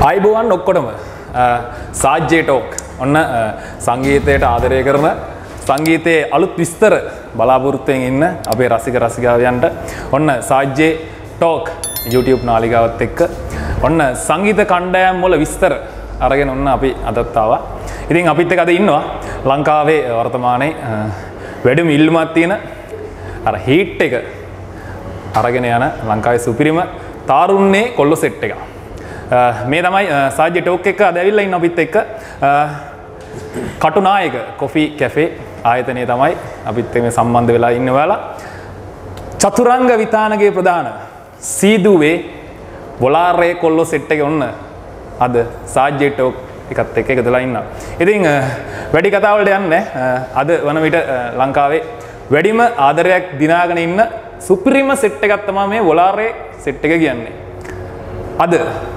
අයිබෝවන් ඔක්කොටම සාජ්ජේ ටෝක් ඔන්න සංගීතයට ආදරය කරන සංගීතයේ අලුත් විස්තර බලාපොරොත්තුෙන් ඉන්න අපේ රසික රසිකාවයන්ට ඔන්න සාජ්ජේ ටෝක් YouTube නාලිකාවත් එක්ක ඔන්න සංගීත කණ්ඩායම් වල විස්තර අරගෙන ඔන්න අපි අදත් ආවා. ඉතින් අපිත් එක්ක අද ඉන්නවා ලංකාවේ වර්තමානයේ වැඩිම ඉල්ලුමක් තියෙන අර හීට් එක අරගෙන යන ලංකාවේ සුපිරිම තාරුණ්‍යයේ කොල්ල සෙට් එක. මේ තමයි සාජ්‍ය ටෝක් එක අද ඇවිල්ලා ඉන්න අපිත් එක්ක කටුනායක කොෆි කැෆේ ආයතනයේ තමයි අපිත් එක්ක සම්බන්ධ වෙලා ඉන්න ඔයාලා. චතුරංග විතානගේ ප්‍රධාන සීදුවේ බොලාරේ කොල්ලෝ සෙට් එක ඔන්න අද සාජ්‍ය ටෝක් එකත් එක්ක එකතුලා ඉන්නවා. ඉතින් වැඩි කතා වලට යන්නේ අද වන විට ලංකාවේ වැඩිම ආදරයක් දිනාගෙන ඉන්න සුපිරිම සෙට් එකක් තමයි මේ බොලාරේ සෙට් එක කියන්නේ. අද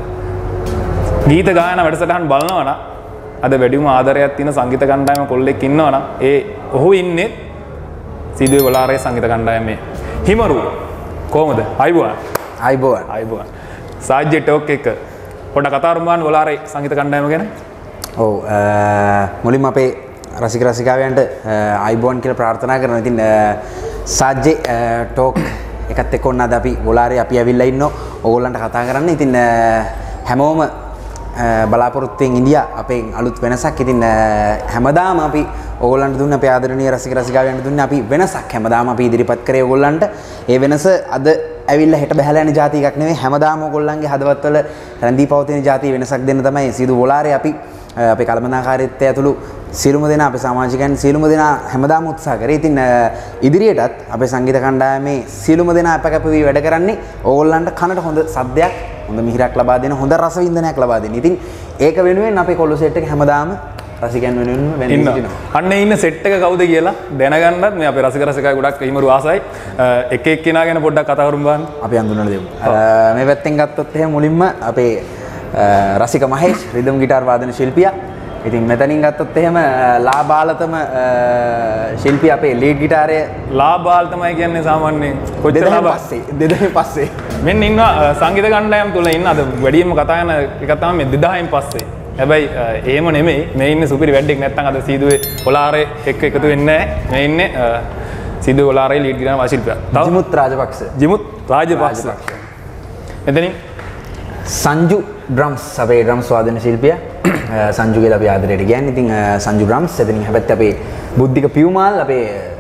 ගීත ගායන වැඩසටහන් බලනවා නම් අද වැඩිම ආදරයක් තියෙන සංගීත කණ්ඩායම කොල්ලෙක් ඉන්නවා නම් ඔහු ඉන්නේ සීදුවේ බොලාරේ සංගීත කණ්ඩායමේ හිමරු. කොහමද? අයිබෝවන්. සාජ්‍ය ටෝක් එක පොඩ කතා කරමු බොලාරේ සංගීත කණ්ඩායම ගැන. ඔව් මුලින්ම අපේ රසික රසිකාවයන්ට අයිබෝවන් කියලා ප්‍රාර්ථනා කරනවා. ඉතින් සාජ්‍ය ටෝක් එකත් එක්ක ඔන්න අද අපි බොලාරේ අපි ඇවිල්ලා ඉන්නෝ ඕගොල්ලන්ට කතා කරන්න. ඉතින් හැමෝම බලාපොරොත්තුෙන් ඉන්දියා අපේ අලුත් වෙනසක්. ඉතින් හැමදාම අපි ඕගොල්ලන්ට දුන්න අපේ ආදරණීය රසික රසිකාවයන්ට දුන්න අපි වෙනසක් හැමදාම අපි ඉදිරිපත් කරේ ඕගොල්ලන්ට. ඒ වෙනස අද ඇවිල්ලා හෙට බහැලා යන જાති එකක් නෙවෙයි. හැමදාම ඕගොල්ලන්ගේ හදවත්වල රැඳී පවතින જાති වෙනසක් දෙන්න තමයි සීදු බොලාරේ අපි අපේ කළමනාකාරීත්වය ඇතුළු සියලුම දෙනා අපේ සමාජිකයන් සියලුම දෙනා හැමදාම උත්සාහ කරේ. ඉතින් ඉදිරියටත් අපේ සංගීත කණ්ඩායමේ සියලුම දෙනා අපකප වී වැඩ කරන්නේ ඕගොල්ලන්ට කනට හොඳ සද්දයක් හොඳ මිහිරක් ලබා දෙන හොඳ රස වින්දනයක් ලබා දෙන්න. ඉතින් ඒක වෙනුවෙන් අපේ කොල්ල සෙට් එක හැමදාම රසිකයන් වෙනුවෙන්ම වෙන්නේ ඉන්නවා. අන්න ඉන්න සෙට් එක කවුද කියලා දැනගන්නත් මේ අපේ රසික රසිකයි ගොඩක් හිමරු ආසයි. එක එක්කෙනා ගැන පොඩ්ඩක් කතා කරමු බලන්න. අපි හඳුන්වලා දෙමු. මේ පැත්තෙන් ගත්තොත් එහෙනම් මුලින්ම අපේ රසික මහේෂ් රිද්ම් ගිටාර් වාදන ශිල්පියා. ඉතින් මෙතනින් ගත්තොත් එහෙම ලාබාලතම ශිල්පියා අපේ ලීඩ් ගිටාරයේ ලාබාල් තමයි කියන්නේ සාමාන්‍යයෙන් කොච්චර දෙදෙනෙක් පස්සේ මෙන්න ඉන්නවා සංගීත කණ්ඩායම් තුල ඉන්න අද වැඩියෙන්ම කතා කරන එක තමයි මේ 2000න් පස්සේ. හැබැයි එහෙම නෙමෙයි මේ ඉන්නේ සුපිරි වැඩෙක් නැත්නම් අද සීදුවේ බොලාරේ එක්ක එකතු වෙන්නේ නැහැ. මේ ඉන්නේ සීදුවේ බොලාරේ ලීඩ් ගිටාර් වාදන ශිල්පියා. ජිමුත් රාජපක්ෂ. එතනින් සංජු ඩ්‍රම්ස් අපේ ඩ්‍රම්ස් වාදන ශිල්පියා. සංජු කියලා අපි ආදරයට කියන්නේ. ඉතින් සංජු ඩ්‍රම්ස් එතනින් හැබැයි අපේ බුද්ධික පියුමාල් අපේ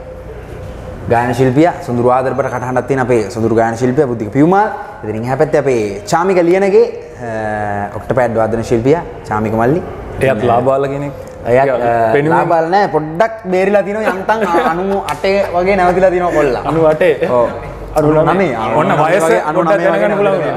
ගායන ශිල්පියා. සොඳුරු ආදරපට කටහඬක් තියෙන අපේ සොඳුරු ගායන ශිල්පියා බුද්ධික පියුමාල්. එතනින් හැබැයි අපේ චාමික ලියනගේ ඔක්ටෝපෑඩ් වාදන ශිල්පියා චාමික මල්ලි. එයත් ලාබාල කෙනෙක්. එයත් ලාබාල නෑ පොඩ්ඩක් බේරිලා තිනවා යන්තම් 98 වගේ නැවතිලා තිනවා කොල්ලා. 98. ඔව්. 99. ඔන්න වයස පොඩ්ඩක් දැනගන්න පුළුවන්.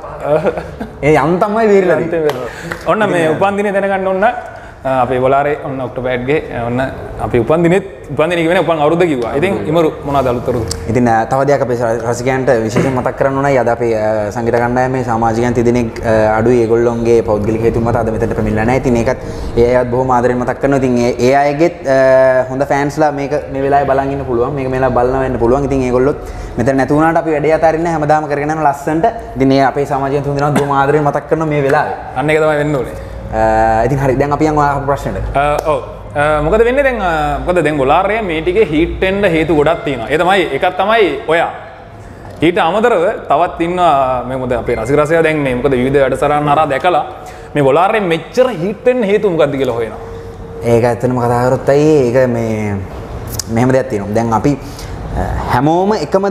ඒ යම් තමයි බේරිලා තියෙන්නේ. ඔන්න මේ උපන්දිනේ දැනගන්න ඕන අපේ බොලාරේ ඔන්න ඔක්ටෝබර්ගේ ඔන්න අපි උපන්දිනේ කියන්නේ උපන් අවුරුද්ද කිව්වා. ඉතින් ඉමරු මොනවද අලුත්තරද? ඉතින් තව දෙයක් අපේ රසිකයන්ට විශේෂයෙන් මතක් කරන්න ඕනයි. අද අපේ සංගීත කණ්ඩායමේ සමාජිකයන් තිදෙනෙක් අඩුයි. ඒගොල්ලොන්ගේ පෞද්ගලික හේතු මත අද මෙතනට පැමිණලා නැහැ. ඉතින් ඒකත් ඒ අයත් බොහොම ආදරෙන් මතක් කරනවා. ඉතින් ඒ අයගෙත් හොඳ ෆෑන්ස්ලා මේක මේ වෙලාවේ බලන් ඉන්න පුළුවන්. මේක මේලා බලන වෙන්න පුළුවන්. ඉතින් ඒගොල්ලොත් මෙතන නැති වුණාට අපි වැඩේ අතාරින්න හැමදාම කරගෙන යන ලස්සන්ට. ඉතින් ඒ අපේ සමාජයෙන් තුන් දෙනා බොහොම ආදරෙන් මතක් කරනවා මේ වෙලාවේ. අන්න ඒක තමයි වෙන්න ඕනේ. ඉතින් හරි දැන් අපි යමු ප්‍රශ්නෙට. ඔව් මොකද වෙන්නේ දැන් මොකද දැන් බොලාරේ මේ ටිකේ හීට් වෙන්න හේතු ගොඩක් තියෙනවා. ඒ තමයි එකක් තමයි ඔයා. ඊට අමතරව තවත් ඉන්නවා මේ මොකද අපේ රසික රසිකයා දැන් මේ මොකද විවිධ වැඩසටහන් හරහා දැකලා මේ බොලාරේ මෙච්චර හීට් වෙන්න හේතු මොකක්ද කියලා හොයනවා. ඒක ඇත්තටම කතා කරොත් ඒක මේ මෙහෙම දෙයක් තියෙනවා. දැන් අපි හැමෝම එකම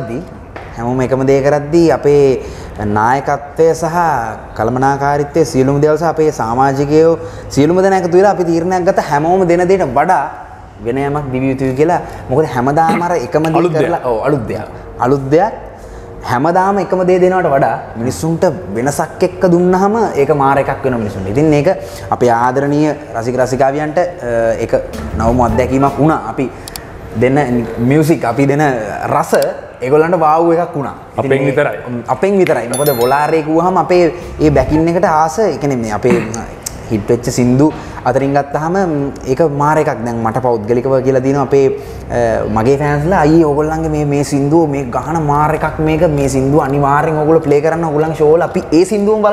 දේ කරද්දී අපේ නායකත්වය සහ කළමනාකාරීත්වය සියලුම දේවල් සහ අපේ සමාජිකයෝ සියලුම දෙනා එකතු වෙලා අපි තීරණයක් ගත්ත හැමෝම දෙන දෙයට වඩා වෙන යමක් දිවි යුතුයි කියලා. මොකද හැමදාම අර එකම දේ කරලා අලුත් දෙයක් හැමදාම එකම දේ දෙනවට වඩා මිනිස්සුන්ට වෙනසක් එක්ක දුන්නාම ඒක මාර එකක් වෙන මිනිස්සුන්ට. ඉතින් මේක අපේ ආදරණීය රසික රසිකාවියන්ට ඒක නවම අත්දැකීමක් වුණා. අපි දෙන මියුසික් අපි දෙන රස ඒගොල්ලන්ට වාව් එකක් වුණා. අපෙන් විතරයි. මොකද බොලාරේ කිව්වහම අපේ ඒ බැකින් එකට ආස ඒ කියන්නේ මේ අපේ හිට් වෙච්ච සින්දු අතරින් ගත්තාම ඒක මාර එකක්. දැන් මට පෞද්ගලිකව කියලා දිනවා අපේ මගේ ෆෑන්ස්ලා අයියේ ඕගොල්ලන්ගේ මේ සින්දුව මේ ගහන මාර එකක් මේක මේ සින්දුව අනිවාර්යෙන් ඕගොල්ලෝ ප්ලේ කරන්න ඕගොල්ලන්ගේ ෂෝ වල අපි ඒ සින්දුවම බලන්න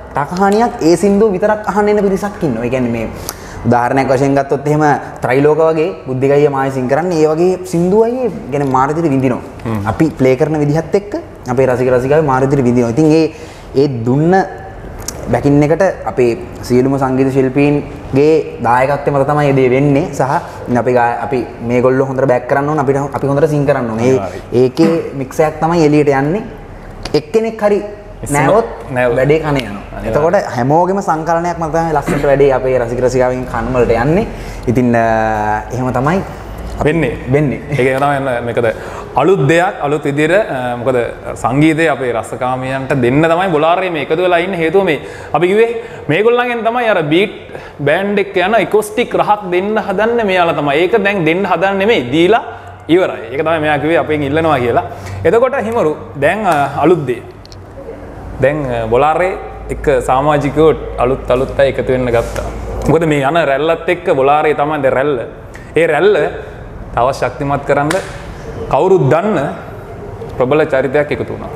තකහානියක් ඒ සින්දුව විතරක් අහන්න එන පිරිසක් ඉන්නවා. ඒ කියන්නේ මේ උදාහරණයක් වශයෙන් ගත්තොත් එහෙම ත්‍රිලෝක වගේ බුද්ධිගයිය මායිසින් කරන්නේ ඒ වගේ සින්දුවයි يعني මාර විදිහට විඳිනවා. අපි ප්ලේ කරන විදිහත් එක්ක අපේ රසික රසිකාවේ මාර විදිහට විඳිනවා. ඉතින් ඒ දුන්න බැකින් එකට අපේ සියලුම සංගීත ශිල්පීන්ගේ දායකත්වය මත තමයි මේ වෙන්නේ සහ අපි මේගොල්ලෝ හොඳට බෑක් කරන්න ඕන අපි හොඳට සිං කරන්න ඕන. ඒකේ මික්ස් එකක් තමයි එළියට යන්නේ. එක්කෙනෙක් හරි නැවොත් වැඩේ කන යනවා. එතකොට හැමෝගෙම සංකලනයක් මත තමයි ලස්සනට වැඩේ අපේ රසික රසිකාවෙන් කන් වලට යන්නේ. ඉතින් එහෙම තමයි වෙන්නේ. ඒක තමයි මේකද අලුත් දෙයක් අලුත් විදිහට මොකද සංගීතයේ අපේ රසකාමියන්ට දෙන්න තමයි බොලාරේ මේ එකතු වෙලා ඉන්න හේතුව මේ අපි කිව්වේ මේගොල්ලන්ගෙන් තමයි අර බීට් බෑන්ඩ් එක යන ඉකොස්ටික් රහක් දෙන්න හදන්නේ මෙයාලා තමයි. ඒක දැන් දෙන්න හදන්නේ නෙමෙයි දීලා ඉවරයි. ඒක තමයි මෙයා කිව්වේ අපෙන් ඉල්ලනවා කියලා. එතකොට හිමරු දැන් අලුත් දෙය. දැන් බොලාරේ එක සමාජිකයෝ අලුත් අය එකතු වෙන්න ගත්තා. මොකද මේ යන රැල්ලත් එක්ක බොලාරේ තමයි දැන් රැල්ල. ඒ රැල්ල තව ශක්තිමත් කරන්න කවුරුත් දන්න ප්‍රබල චරිතයක් එකතු වුණා.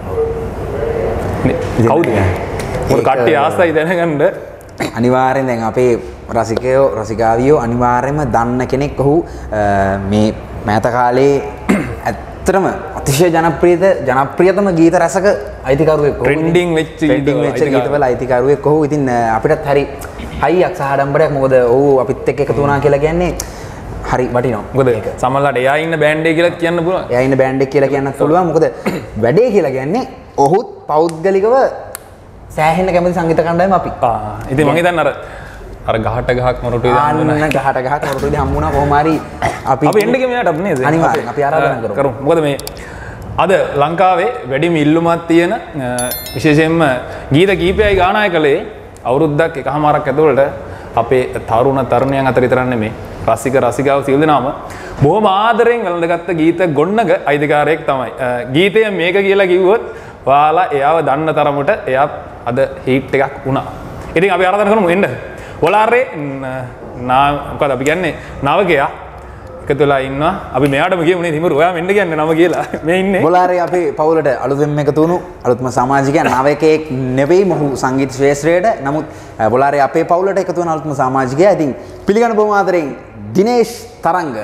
කවුද? මොකද කට්ටිය ආසයි දැනගන්න. අනිවාර්යෙන් දැන් අපේ රසිකයෝ රසිකාවියෝ අනිවාර්යයෙන්ම දන්න කෙනෙක්. ඔහු මේ මෑත කාලේ ඇත්තටම අතිශය ජනප්‍රියතම ගීත රසක අයිතිකරුවෙක්. ට්‍රෙන්ඩින් වෙච්ච ගීතවල අයිතිකරුවෙක් ඔහු. ඉතින් අපිටත් හරි හයියක් සහ ආඩම්බරයක්. මොකද ඔහු අපිත් එක්ක එකතු වුණා කියලා කියන්නේ හරි වටිනවා. මොකද සමහරවිට එයා ඉන්න බෑන්ඩ් එක කියලා කියන්න පුළුවන්. එයා ඉන්න බෑන්ඩ් එක කියලා කියන්නත් පුළුවන්. මොකද වැඩේ කියලා කියන්නේ ඔහුත් පෞද්ගලිකව සෑහෙන කැමති සංගීත කණ්ඩායම අපි. ඉතින් මම හිතන්නේ අර ගහට ගහක් මොරටුවේ ගහට ගහක් මොරටුවේ හම්බුණා කොහොම හරි අපි එන්න ගියේ මෙයාට නේද? අනිවාර්යෙන් අපි ආරාධනා කරමු. මොකද මේ අද ලංකාවේ වැඩිම ඉල්ලුමක් තියෙන විශේෂයෙන්ම ගීත කීපයයි ගායනා කළේ අවුරුද්දක් එකමාරක් ඇතුළත අපේ තරුණයන් අතර විතරක් නෙමෙයි රසික රසිකාව සියලු දෙනාම බොහොම ආදරෙන් වැළඳගත්ත ගීත ගොන්නක අයිතිකාරයෙක් තමයි. ගීතය මේක කියලා කිව්වොත් ඔයාලා එයාව දන්න තරමට එයා අද හීට් එකක් වුණා. ඉතින් අපි ආරාධනා කරමු එන්න. බොලාරේ මොකද අපි කියන්නේ නවකයා එකතු වෙලා ඉන්නවා. අපි මෙයාටම කියමු නේ හිමරු ඔයා මෙන්න කියන්නේ නම කියලා. මේ ඉන්නේ. බොලාරේ අපේ පවුලට අලුතෙන් එකතු වුණු අලුත්ම සමාජිකයන් නවකයෙක් නෙවෙයි මොහු සංගීත ශ්‍රේෂ්ඨයට. නමුත් බොලාරේ අපේ පවුලට එකතු වෙන අලුත්ම සමාජිකයා. ඉතින් පිළිගන්න බොහොම ආදරෙන් දිනේෂ් තරංග.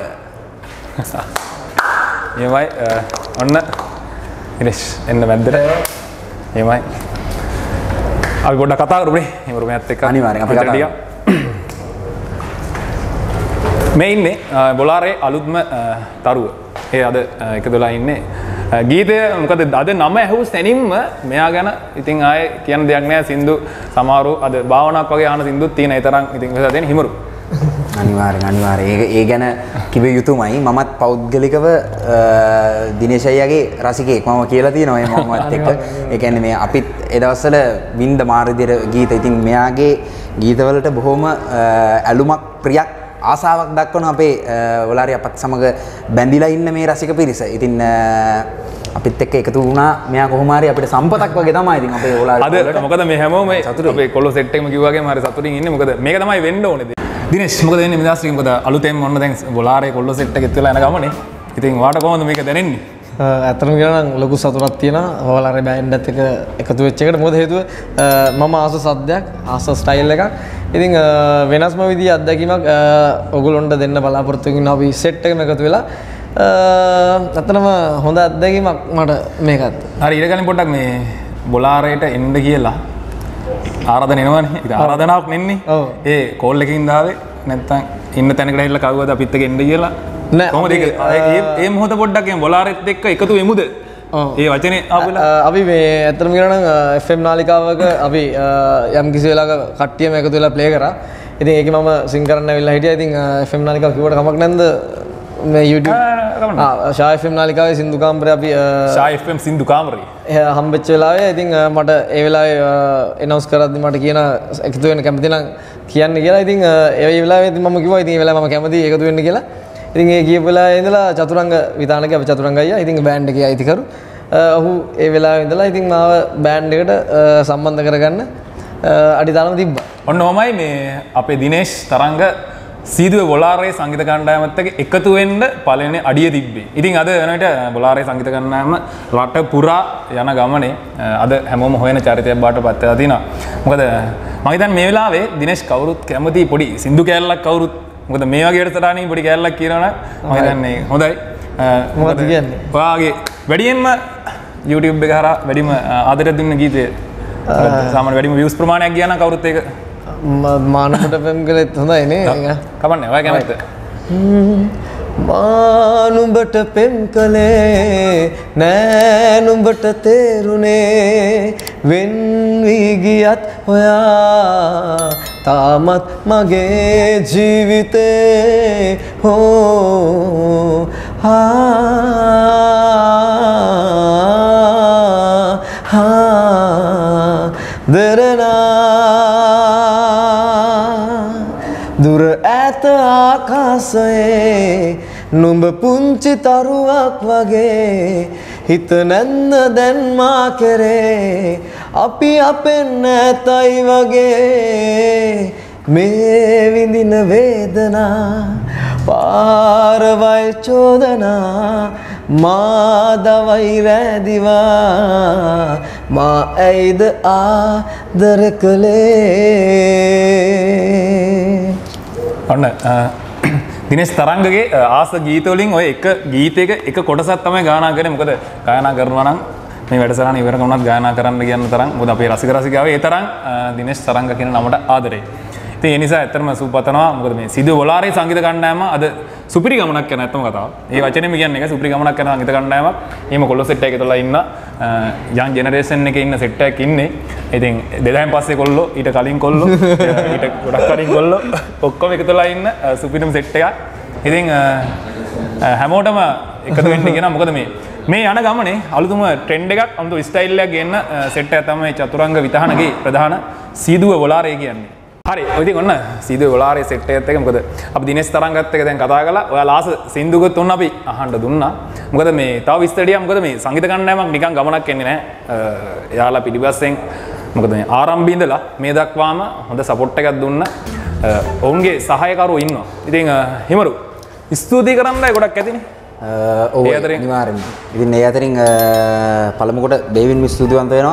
එමය ඔන්න දිනේෂ් එන්න මැද්දට. එමය අපි පොඩ්ඩක් කතා කරමු නේ හිමරු මෙයාත් එක්ක. අනිවාර්යෙන් අපි කතා කරමු. මේ ඉන්නේ බොලාරේ අලුත්ම තරුව. ඒ අද එකතු වෙලා ඉන්නේ. ගීතය මොකද අද නම ඇහුව සැනින්ම මෙයා ගැන ඉතින් ආයේ කියන්න දෙයක් නැහැ. සින්දු සමහරව අද භාවනාවක් වගේ අහන සින්දුත් තියෙන. ඒ තරම් ඉතින් වෙලා දෙන හිමරු. අනිවාර්යෙන් ඒ ගැන කිව යුතුමයි. මමත් පෞද්ගලිකව දිනේෂ් අයියාගේ රසිකයෙක් මම කියලා තියෙනවා මමත් එක්ක. ඒ කියන්නේ මේ අපිත් ඒ දවස්වල වින්ද මාර්ගදිර ගීත. ඉතින් මෙයාගේ ගීතවලට බොහොම ඇලුමක් ප්‍රියක් ආසාවක් දක්වන අපේ බොලාරේ අපත් සමග බැඳිලා ඉන්න මේ රසික පිරිස. ඉතින් අපිත් එක්ක එකතු වුණා. මෙයා කොහොම හරි අපිට සම්පතක් වගේ තමයි ඉතින් අපේ බොලාරේ. අද මොකද මේ හැමෝම අපේ කොල්ලෝ සෙට් එකම කිව්වාගේම හරි සතුටින් ඉන්නේ. මොකද මේක තමයි වෙන්න ඕනේ. දිනේෂ් මොකද වෙන්නේ මිදාස්ට්‍රික් මොකද අලුතෙන් ඔන්න දැන් බොලාරේ කොල්ලෝ සෙට් එක එක්ක වෙලා යන ගමනේ. ඉතින් වාට කොහොමද මේක දැනෙන්නේ? ඇත්තටම කියනවා නම් ලොකු සතුටක් තියෙනවා බොලාරේ බෑන්ඩ් එකත් එක්ක එකතු වෙච්ච එකට. මොකද හේතුව මම ආස සද්දයක් ආස ස්ටයිල් එකක්. ඉතින් වෙනස්ම විදිහේ අත්දැකීමක් ඔයගොල්ලොන්ට දෙන්න බලාපොරොත්තු වෙන අපි සෙට් එකම එකතු වෙලා ඇත්තටම හොඳ අත්දැකීමක් මට මේකත්. හරි ඊට කලින් පොඩ්ඩක් මේ බොලාරේට එන්න කියලා ආරාධන එනවනේ. ඉතින් ආරාධනාවක් නෙන්නේ. ඒ කෝල් එකකින් දාවේ නැත්තම් ඉන්න තැනකට ඇවිල්ලා කවුවද අපිත් එක්ක එන්න කියලා. නෑ. කොහොමද ඒ මොහොත පොඩ්ඩක් එම් බොලාරෙත් එක්ක එකතු වෙමුද? ඒ වචනේ ආපුලා අපි මේ ඇත්තටම කියනවා නම් FM නාලිකාවක අපි යම් කිසි වෙලාවක කට්ටියම එකතු වෙලා ප්ලේ කරා. ඉතින් ඒකේ මම සිං කරන්න ඇවිල්ලා හිටියා. ඉතින් FM නාලිකාව කිව්වට කමක් නැන්ද මේ YouTube ෂා FM නාලිකාවේ සින්දු කාමරේ අපි ෂා FM සින්දු කාමරේ හම්බෙච්ච වෙලාවේ ඉතින් මට ඒ වෙලාවේ එනවුන්ස් කරද්දි මට කියන එකතු වෙන්න කැමති නම් කියන්න කියලා. ඉතින් ඒ වෙලාවේ ඉතින් මම කිව්වා ඉතින් ඒ වෙලාවේ මම කැමතියි එකතු වෙන්න කියලා. ඉතින් ඒ කියපු වෙලාවේ ඉඳලා චතුරංග විතානගේ අපි චතුරංග අයියා ඉතින් බෑන්ඩ් එකේ අයිතිකරු ඔහු ඒ වෙලාවේ ඉඳලා ඉතින් මාව බෑන්ඩ් එකට සම්බන්ධ කරගන්න අඩිතාලම තිබ්බා. ඔන්න ඔහමයි මේ අපේ දිනේෂ් තරංග සීදුවේ බොලාරේ සංගීත කණ්ඩායමත් එක්ක එකතු වෙන්න පළවෙනි අඩිය තිබ්බේ. ඉතින් අද වෙනවිට බොලාරේ සංගීත කණ්ඩායම රට පුරා යන ගමනේ අද හැමෝම හොයන චරිතයක් බාටපත් වෙලා තිනවා. මොකද මම හිතන්නේ මේ වෙලාවේ දිනේෂ් කවුරුත් කැමති පොඩි සින්දු කෑල්ලක් කවුරුත් මොකද මේ වගේ වැඩසටහනින් පොඩි කෑල්ලක් කියනවනම් මම හිතන්නේ හොඳයි. මොකද කියන්නේ? ඔයාගේ වැඩියෙන්ම YouTube එක හරහා වැඩිම ආදරය දුන්න ගීතය සාමාන්‍ය වැඩිම views ප්‍රමාණයක් ගියා නම් කවුරුත් ඒක මානුඹට පෙම් කළෙත් හොඳයි නේ. කමන්නේ ඔයා කැමතිද? මානුඹට පෙම් කළේ නෑ නුඹට තේරුනේ වෙන් වී ගියත් ඔයා තාමත් මගේ ජීවිතේ හෝ දරනා දුර ඇත ආකාශයේ නුඹ පුංචි තරුවක් වගේ හිත නැන්න දැන් මා කෙරේ අපි අපෙන් නැතයි වගේ මේ විඳින වේදනා පාරවල් චෝදනා මා දවයි රැදිවා මා ඇයිද ආදර කළේ. ඔන්න දිනේෂ් තරංගගේ ආස ගීත වලින් ඔය එක ගීතයක එක කොටසක් තමයි ගායනා කරන්නේ. මොකද ගායනා කරනවා නම් මේ වැඩසටහන ඉවර කරුණාත් ගායනා කරන්න කියන තරම් මොකද අපේ රසික රසිකාවෝ ඒ තරම් දිනේෂ් තරංග කියන නමට ආදරේ. ඉතින් ඒ නිසා ඇත්තටම සූපතනවා. මොකද මේ සිදු වොලාරේ සංගීත කණ්ඩායම අද සුපිරි ගමනක් කරන ඇත්තම කතාව. ඒ වචනේම කියන්නේ ඒක සුපිරි ගමනක් කරන සංගීත කණ්ඩායමක්. එහෙම කොල්ල සෙට් එකේ ඉතලා ඉන්න යන් ජෙනරේෂන් එකේ ඉන්න සෙට් එකක් ඉන්නේ. ඉතින් 2000 පස්සේ කොල්ලෝ ඊට කලින් කොල්ලෝ ඊට ගොඩක් කලින් කොල්ලෝ ඔක්කොම එකතුලා ඉන්න සුපිරිම සෙට් එකක්. ඉතින් හැමෝටම එකතු වෙන්න කියනවා. මොකද මේ යන ගමනේ අලුතම ට්‍රෙන්ඩ් එකක් අමුතු ස්ටයිල් එකක් ගේන්න සෙට් එක තමයි චතුරංග විතානගේ ප්‍රධාන සීදුව වොලාරේ කියන්නේ. හරි ඉතින් ඔන්න සීදුව වොලාරේ සෙට් එකත් එක මොකද අපි දිනේෂ් තරංගත් එක දැන් කතා කළා. ඔයාලා ආස සින්දුගත් උන්න අපි අහන්න දුන්නා. මොකද මේ තව විස්තරියක් මොකද මේ සංගීත කණ්ඩායමක් නිකන් ගමනක් එන්නේ නැහැ. එයාලා පිටිපස්සෙන් මොකද මේ ආරම්භය ඉඳලා මේ දක්වාම හොඳ සපෝට් එකක් දුන්න ඔවුන්ගේ සහායකරුවෝ ඉන්නවා. ඉතින් හිමරු ස්තුතියි කරන්නයි ගොඩක් ඇතිනේ. ඔව් අනිවාර්යෙන්ම. ඉතින් ඒ අතරින් පළමු කොට දේවින් ස්තුතිවන්ත වෙනවා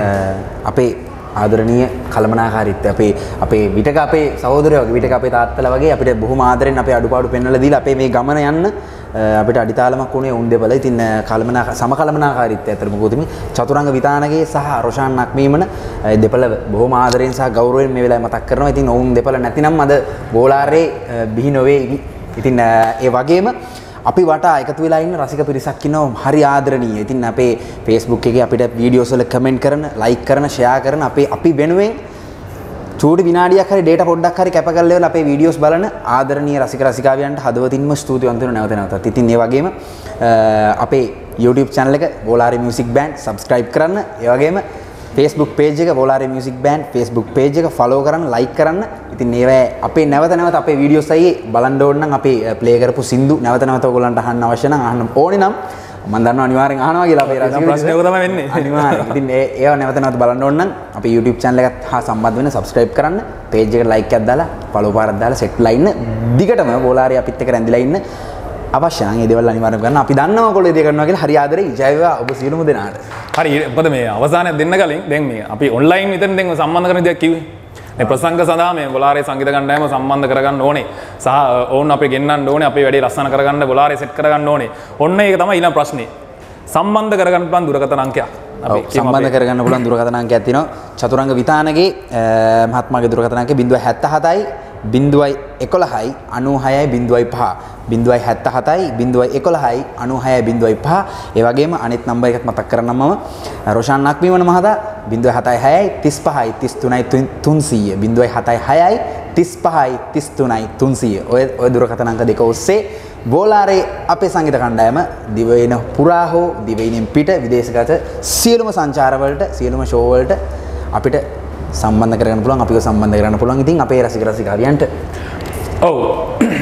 අපේ ආදරණීය කළමනාකාරීත්වය අපේ විටක අපේ සහෝදරයෝ වගේ විටක අපේ තාත්තලා වගේ අපිට බොහොම ආදරෙන් අපේ අඩුපාඩු පෙන්වලා දීලා අපේ මේ ගමන යන්න අපිට අඩිතාලමක් වුණේ උන් දෙපළ. ඉතින් සමකළමනාකාරීත්වය අතරම ගොතුමි චතුරංග විතානගේ සහ රොෂාන් නක්මීමන දෙපළ බොහොම ආදරෙන් සහ ගෞරවයෙන් මේ වෙලාවේ මතක් කරනවා. ඉතින් ඔවුන් දෙපළ නැතිනම් අද බෝලාරේ බිහි නොවේ. ඉතින් ඒ වගේම අපි වටා එකතු වෙලා ඉන්න රසික පිරිසක් ඉන්නවා හරි ආදරණීය. ඉතින් අපේ Facebook එකේ අපිට වීඩියෝස් වල කමෙන්ට් කරන, ලයික් කරන, ෂෙයා කරන අපි වෙනුවෙන් චූටි විනාඩියක් හරි ඩේටා පොඩ්ඩක් හරි කැප කරලා ඉවරලා අපේ වීඩියෝස් බලන ආදරණීය රසික රසිකාවියන්ට හදවතින්ම ස්තුතිවන්ත වෙනවා නැවත නැවතත්. ඉතින් ඒ වගේම අපේ YouTube channel එක Volare Music Band subscribe කරන්න. ඒ වගේම Facebook page එක Volare Music Band Facebook page එක follow කරන්න, like කරන්න. ඉතින් ඒවා අපේ නැවත අපේ වීඩියෝස් අයියේ බලන්න ඕන නම් අපේ play කරපු සින්දු නැවත ඔයගොල්ලන්ට අහන්න අවශ්‍ය නම් අහන්න ඕනේ නම් මම දන්නවා අනිවාර්යෙන් අහනවා කියලා අපේ රසික ප්‍රශ්නයක් තමයි වෙන්නේ. අනිවාර්යෙන්. ඉතින් ඒවා නැවත බලන්න ඕන නම් අපේ YouTube channel එකත් හා සම්බන්ධ වෙන්න subscribe කරන්න. page එකට like එකක් දාලා follow පාරක් දාලා set ලා ඉන්න. දිගටම Volare අපිත් එක්ක රැඳිලා ඉන්න. අවශ්‍ය නම් ඒ දේවල් අනිවාර්යයෙන් කරන්න. අපි දන්නවා ඔයගොල්ලෝ ඒ දේ කරනවා කියලා. හරි ආදරේ ජය වේවා ඔබ සියලුම දෙනාට. හරි මොකද මේ අවසානයේ දෙන්න කලින් දැන් මේ අපි ඔන්ලයින් විතර දැන් සම්බන්ධ කරන දේක් කිව්වේ. මේ ප්‍රසංග සඳහා මේ Volare සංගීත කණ්ඩායම සම්බන්ධ කරගන්න ඕනේ. සහ ඕන් අපි ගෙන්නන්න ඕනේ. අපේ වැඩේ ලස්සන කරගන්න Volare සෙට් කරගන්න ඕනේ. ඔන්න ඒක තමයි ඊළඟ ප්‍රශ්නේ. සම්බන්ධ කරගන්න පුළුවන් දුරකථන අංකයක්. අපි සම්බන්ධ කරගන්න පුළුවන් දුරකථන අංකයක් තියෙනවා. චතුරංග විතානගේ මහත්මයාගේ දුරකථන අංකය 077යි 011යි 96යි 05 077යි 011යි 96යි 05. ඒ වගේම අනිත් නම්බර් එකත් මතක් කරන්නම් මම රොෂාන් නක්මීමන මහතා 076යි 35යි 33යි 300 076යි 35යි 33යි 300. ඔය දුරකථන අංක දෙක ඔස්සේ Volare අපේ සංගීත කණ්ඩායම දිවයින පුරා හෝ දිවයිනෙන් පිට විදේශගත සියලුම සංචාරවලට සියලුම ෂෝ වලට අපිට සම්බන්ධ කරගන්න පුළුවන්. අපිව සම්බන්ධ කරගන්න පුළුවන්. ඉතින් අපේ රසික රසිකාවියන්ට ඔව්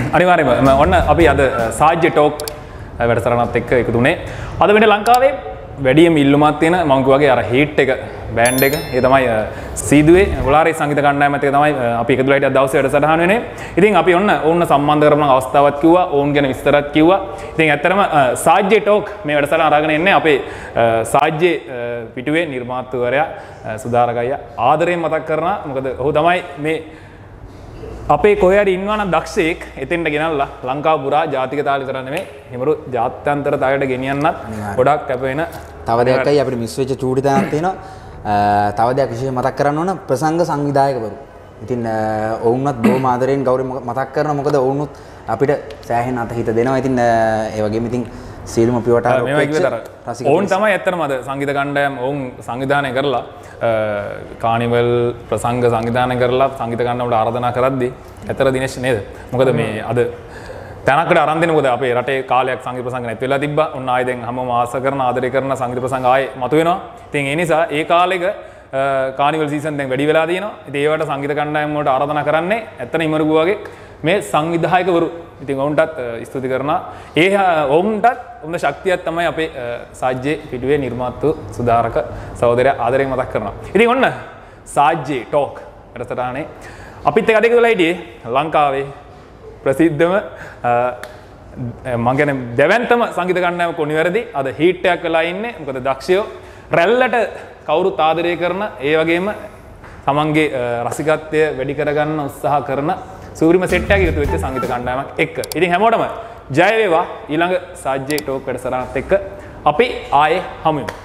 අනිවාර්යයෙන්ම ඔන්න අපි අද සාජ්‍ය ටෝක් වැඩසටහනත් එක්ක එකතු වුණේ. අද වෙන්නේ ලංකාවේ වැඩියම ඉල්ලුමක් තියෙන මම කිව්වාගේ අර හීට් එක බෑන්ඩ් එක ඒ තමයි සීදුවේ වොලාරේ සංගීත කණ්ඩායමත් එක තමයි අපි එකතු වෙලා හිටිය දවසේ වැඩසටහන වෙන්නේ. ඉතින් අපි ඔන්න සම්බන්ධ කරපු අවස්ථාවක් කිව්වා, ඔවුන් ගැන විස්තරත් කිව්වා. ඉතින් ඇත්තටම සාජ්ජේ ටෝක් මේ වැඩසටහන අරගෙන එන්නේ අපේ සාජ්ජේ පිටුවේ නිර්මාතෘවරයා සුධාරක අයියා ආදරයෙන් මතක් කරනවා. මොකද ඔහු තමයි මේ අපේ කොහේ හරි ඉන්නවා නම් දක්ෂයෙක් එතෙන්ට ගෙනල්ලා ලංකාව පුරා ජාතික තාලේ විතර නෙමෙයි හිමරු ජාත්‍යන්තර තාලයට ගෙනියන්නත් ගොඩක් කැප වෙන තව දෙයක්යි අපිට මිස් වෙච්ච චූටි තැනක් තියෙනවා. තව දෙයක් විශේෂයෙන් මතක් කරන්න ඕන ප්‍රසංග සංවිධායකවරු. ඉතින් ඔවුන්වත් බොහොම ආදරයෙන් ගෞරවයෙන් මතක් කරනවා. මොකද ඔවුන්ත් අපිට සෑහෙන අතහිත දෙනවා. ඉතින් ඒ වගේම ඉතින් සියලුම පියවටාර ඔවුන් තමයි ඇත්තටම අද සංගීත කණ්ඩායම් ඔවුන් සංවිධානය කරලා කානිවල් ප්‍රසංග සංවිධානය කරලා සංගීත කණ්ඩායමට ආරාධනා කරද්දී ඇතර දිනේෂ් නේද? මොකද මේ අද තැනකට අරන් දෙන්න මොකද අපේ රටේ කාලයක් සංගීත ප්‍රසංග නැති වෙලා තිබ්බා. ඔන්න ආයෙ දැන් හැමෝම ආස කරන ආදරය කරන සංගීත ප්‍රසංග ආයෙ මතුවෙනවා. ඉතින් ඒ නිසා ඒ කාලෙක කානිවල් සීසන් දැන් වැඩි වෙලා තියෙනවා. ඉතින් ඒවට සංගීත කණ්ඩායම් වලට ආරාධනා කරන්නේ ඇත්තට ඉමරුගු වගේ මේ සංවිධායකවරු. ඉතින් ඔවුන්ටත් ස්තුති කරනවා. ඔවුන්ටත් උන්ද ශක්තියක් තමයි අපේ සාජ්ජේ පිටුවේ නිර්මාතෘ සුධාරක සහෝදරයා ආදරයෙන් මතක් කරනවා. ඉතින් ඔන්න සාජ්ජේ ටෝක් වැඩසටහනේ අපිත් එක්ක අදක වෙලා හිටියේ ලංකාවේ ප්‍රසිද්ධම මම කියන්නේ දෙවන්තම සංගීත කණ්ඩායම කොනිවැරදි අද හීට් එකක් වෙලා ඉන්නේ. මොකද දක්ෂයෝ රැල්ලට කවුරුත් ආදරය කරන ඒ වගේම තමන්ගේ රසිකත්වය වැඩි කරගන්න උත්සාහ කරන සූරිම සෙට් එකක් එකතු වෙච්ච සංගීත කණ්ඩායමක් එක්ක. ඉතින් හැමෝටම ජය වේවා ඊළඟ සාජ්ජේ ටෝක් වැඩසටහනත් එක්ක අපි ආයේ හමු වෙමු.